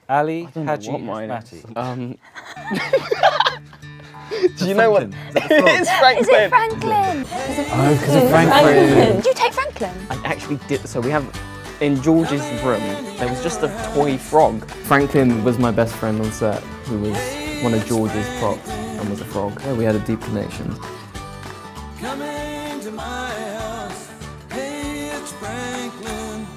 Ali, I don't know what mine Hadji-Heshmati. Do you know what? It is Franklin. Is it Franklin? Oh, because of Franklin. Did you take Franklin? I actually did. So we have, in George's room, there was just a toy frog. Franklin was my best friend on set, who was one of George's props and was a frog. Yeah, we had a deep connection. Coming to my house, hey, it's Franklin.